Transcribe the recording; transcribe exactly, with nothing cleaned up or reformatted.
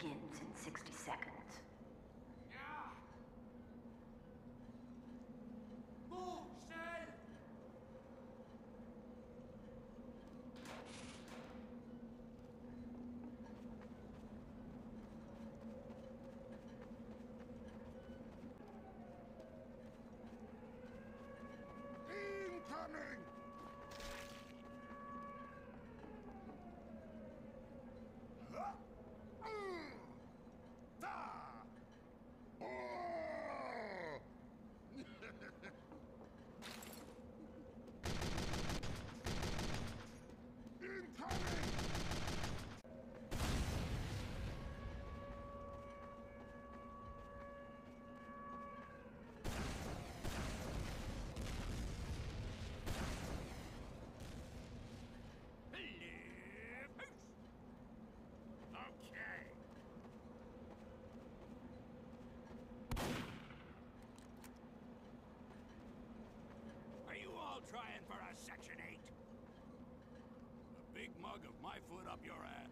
begins in sixty seconds. Ja! Move, schnell! Incoming! Da! Oh! Incoming! Okay. Are you all trying for a Section eight? A big mug of my foot up your ass.